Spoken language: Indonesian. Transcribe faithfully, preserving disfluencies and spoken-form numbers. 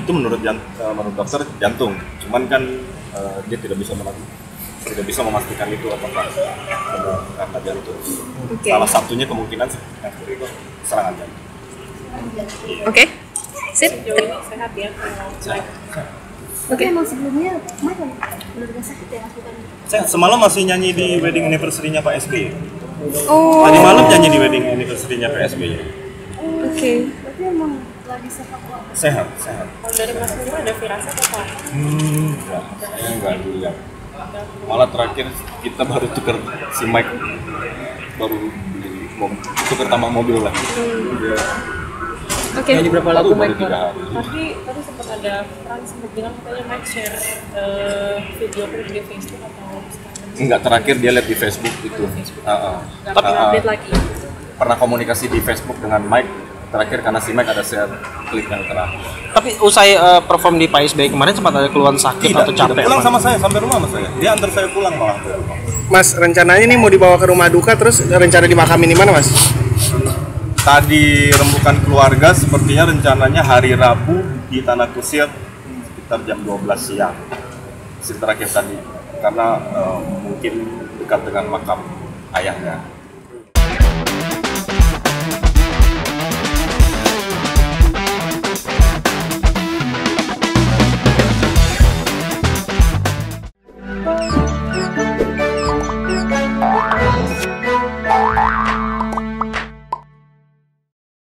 itu menurut jant, uh, menurut dokter jantung, cuman kan uh, dia tidak bisa melakukan, tidak bisa memastikan itu apakah benar karena jantung. Okay. Salah satunya kemungkinan yang itu serangan jantung. Oke, okay. Sip. Sehat ya. Sehat. Oke. Okay. Emang sebelumnya kemarin benar-benar sakit ya Mas bukan? Saya semalam masih nyanyi di wedding anniversary-nya Pak S B Y. Oh. Tadi malam nyanyi di wedding anniversary-nya Pak S B Y. Oh, Oke. Okay. Berarti emang lagi sehat kok. Sehat, sehat. Kalau dari Mas Nurul ada firasat apa? Hmm, enggak, saya enggak lihat. Malah terakhir kita baru tukar si Mike, baru beli mobil, tukar tambah mobil lah. Hmm. Oke. Nyanyi berapa lagu Baru Mike? tiga hari. Tadi tadi sempat ada Fran sempat bilang katanya Mike share uh, video klip di Facebook atau Instagram. Enggak, terakhir dia lihat di Facebook itu. Uh, uh. Nggak pernah Uh, uh. update lagi. Pernah komunikasi di Facebook dengan Mike. Terakhir karena si Mike ada share klip yang terakhir. Tapi usai uh, perform di P S B kemarin sempat ada keluhan sakit Tidak, atau capek? tidak. Pulang apa? sama saya sampai rumah sama saya. Dia antar saya pulang malah. Mas, rencananya nih mau dibawa ke rumah duka terus rencana dimakamin di mana, Mas? Tadi rembukan keluarga sepertinya rencananya hari Rabu di Tanah Kusir sekitar jam dua belas siang. Si terakhir tadi karena uh, mungkin dekat dengan makam ayahnya.